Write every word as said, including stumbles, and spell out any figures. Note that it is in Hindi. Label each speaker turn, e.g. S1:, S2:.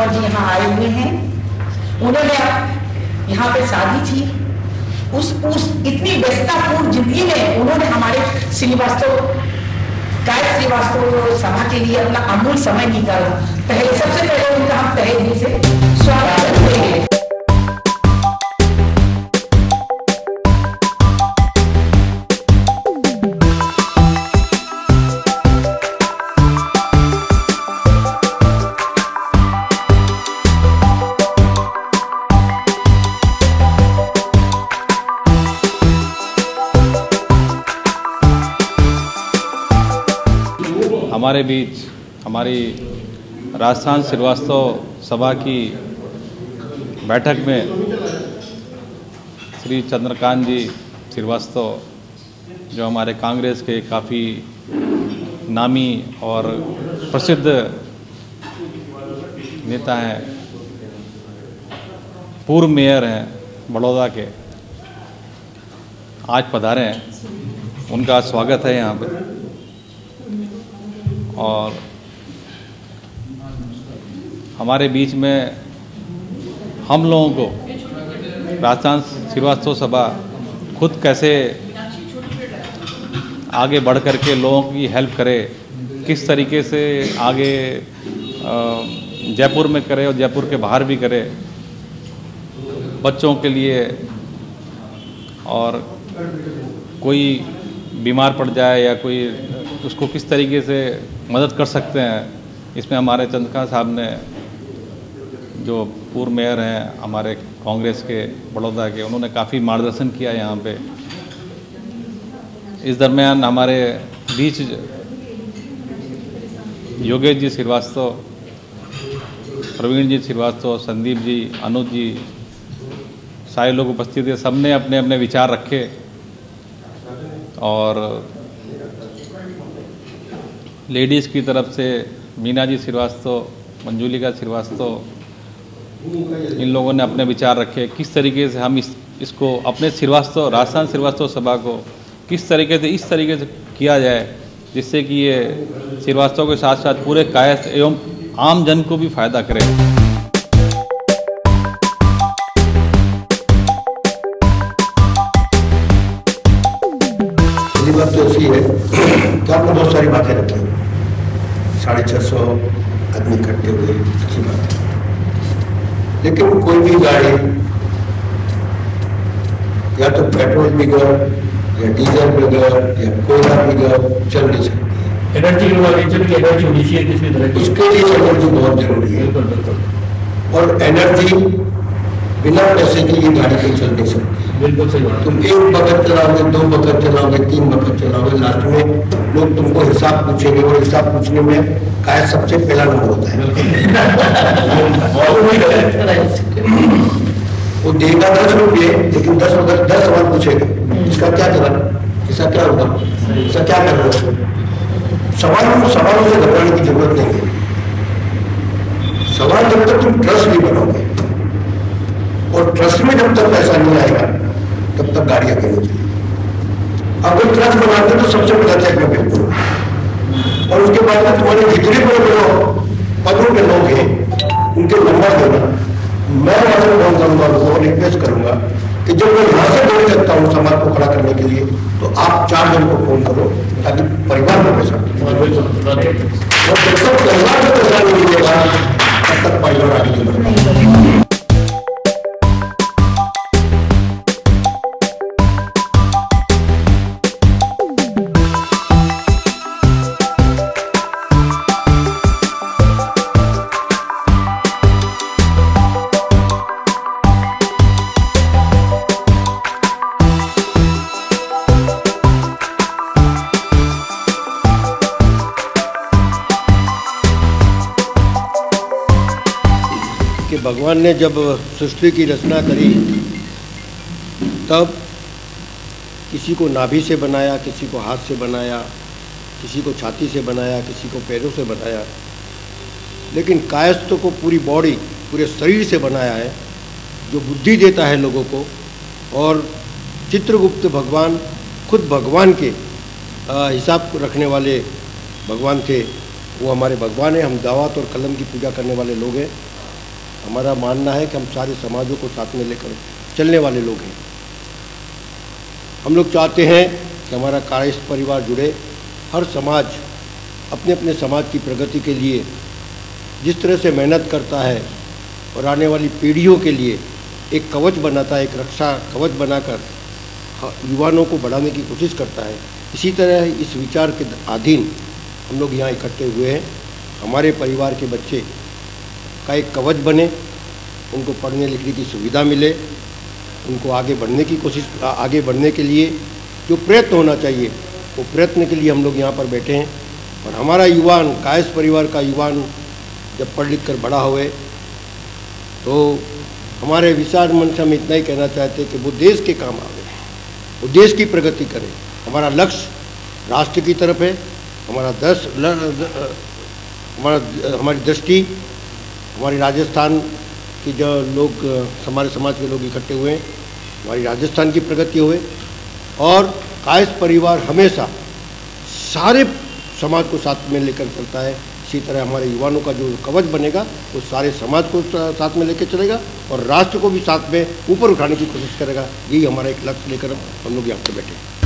S1: कुमार जी यहाँ आए हुए हैं। उन्होंने यहाँ पे शादी थी, उस उस इतनी व्यस्ततापूर्ण जिंदगी में उन्होंने हमारे श्रीवास्तव कायस्थ श्रीवास्तव सभा के लिए अपना अमूल्य समय निकाला। पहले सबसे पहले उनका हम तहे दिल से स्वागत करते हैं।
S2: हमारे बीच हमारी राजस्थान श्रीवास्तव सभा की बैठक में श्री चंद्रकांत जी श्रीवास्तव, जो हमारे कांग्रेस के काफ़ी नामी और प्रसिद्ध नेता हैं, पूर्व मेयर हैं बड़ौदा के, आज पधारे हैं। उनका स्वागत है यहाँ पे। और हमारे बीच में हम लोगों को राजस्थान श्रीवास्तव सभा खुद कैसे आगे बढ़ कर के लोगों की हेल्प करे, किस तरीके से आगे जयपुर में करे और जयपुर के बाहर भी करे, बच्चों के लिए, और कोई बीमार पड़ जाए या कोई उसको किस तरीके से मदद कर सकते हैं, इसमें हमारे चंद्रकांत साहब ने, जो पूर्व मेयर हैं हमारे कांग्रेस के बड़ौदा के, उन्होंने काफ़ी मार्गदर्शन किया यहाँ पे। इस दरमियान हमारे बीच योगेश जी श्रीवास्तव, प्रवीण जी श्रीवास्तव, संदीप जी, अनुज जी, सारे लोग उपस्थित थे। सबने अपने अपने विचार रखे और लेडीज़ की तरफ से मीना जी श्रीवास्तव, मंजुलिका श्रीवास्तव, इन लोगों ने अपने विचार रखे किस तरीके से हम इस इसको अपने श्रीवास्तव राजस्थान श्रीवास्तव सभा को किस तरीके से इस तरीके से किया जाए जिससे कि ये श्रीवास्तव के साथ साथ पूरे कायस्थ एवं आम जन को भी फायदा करे।
S3: पहली बात तो ऐसी है कि आपने बहुत सारी बातें रखी, साढ़े छः सौ आदमी इकट्ठे हुए, अच्छी बात है, लेकिन कोई भी गाड़ी या तो पेट्रोल बगैर या डीजल बगैर या कोयला बगैर चल नहीं सकती।
S4: एनर्जी एनर्जी होनी चाहिए किसी तरह की,
S3: उसके लिए एनर्जी बहुत जरूरी है, और एनर्जी बिना पैसे के ये गाड़ी नहीं चल नहीं सकती।
S4: बिल्कुल सही बात।
S3: तुम एक बखत चलाओगे, दो बखत चलाओगे, तीन बखत चलाओगे, लास्ट में लोग तुमको हिसाब पूछेंगे और हिसाब पूछने में काय सबसे पहला नंबर होता है। वो देगा दस रुपये, लेकिन दस वक्त दस सवाल पूछेगा, इसका क्या जवाब, इसका क्या होगा, इसका क्या कर रहे हो। सवाल सवालों से घबराने की जरूरत नहीं है। सवाल जब तक तुम ट्रस्ट नहीं बनाओगे, और ट्रस्ट में जब तक पैसा नहीं आएगा तब तक गाड़ी आगे नहीं चलेगी। अगर ट्रस्ट बनाते तो सबसे पहला चेक में भेज दो, और उसके बाद में तुम्हारे जितने बड़े बड़े पदों के लोग हैं उनके नंबर देना। मैं वहां से फोन करूंगा, उनको रिक्वेस्ट करूंगा कि जब मैं यहाँ से बोल सकता हूँ समाज को खड़ा करने के लिए, तो आप चार जन को फोन करो ताकि परिवार को पैसा और जब तक परिवार को पैसा नहीं मिलेगा तब तक परिवार आगे नहीं बढ़ेगा। कि भगवान ने जब सृष्टि की रचना करी तब किसी को नाभि से बनाया, किसी को हाथ से बनाया, किसी को छाती से बनाया, किसी को पैरों से बनाया, लेकिन कायस्थ को पूरी बॉडी, पूरे शरीर से बनाया है, जो बुद्धि देता है लोगों को। और चित्रगुप्त भगवान खुद भगवान के हिसाब रखने वाले भगवान थे, वो हमारे भगवान हैं। हम दावत और कलम की पूजा करने वाले लोग हैं। हमारा मानना है कि हम सारे समाजों को साथ में लेकर चलने वाले लोग हैं। हम लोग चाहते हैं कि हमारा कायस्थ परिवार जुड़े, हर समाज अपने अपने समाज की प्रगति के लिए जिस तरह से मेहनत करता है और आने वाली पीढ़ियों के लिए एक कवच बनाता है, एक रक्षा कवच बनाकर युवाओं को बढ़ाने की कोशिश करता है, इसी तरह इस विचार के अधीन हम लोग यहाँ इकट्ठे हुए हैं। हमारे परिवार के बच्चे का एक कवच बने, उनको पढ़ने लिखने की सुविधा मिले, उनको आगे बढ़ने की कोशिश आगे बढ़ने के लिए जो प्रयत्न होना चाहिए वो प्रयत्न के लिए हम लोग यहाँ पर बैठे हैं। और हमारा युवान, कायस्थ परिवार का युवान जब पढ़ लिख कर बड़ा हुए तो हमारे विचार मन से हम इतना ही कहना चाहते हैं कि वो देश के काम आवे, वो देश की प्रगति करे। हमारा लक्ष्य राष्ट्र की तरफ है, हमारा दस हमारा हमारी दृष्टि हमारी राजस्थान की जो लोग हमारे समाज के लोग इकट्ठे हुए हैं, हमारी राजस्थान की प्रगति हुए। और कायस्थ परिवार हमेशा सारे समाज को साथ में लेकर चलता है। इसी तरह हमारे युवाओं का जो कवच बनेगा वो सारे समाज को साथ में लेकर चलेगा और राष्ट्र को भी साथ में ऊपर उठाने की कोशिश करेगा। यही हमारा एक लक्ष्य लेकर हम लोग यहाँ पर बैठे हैं।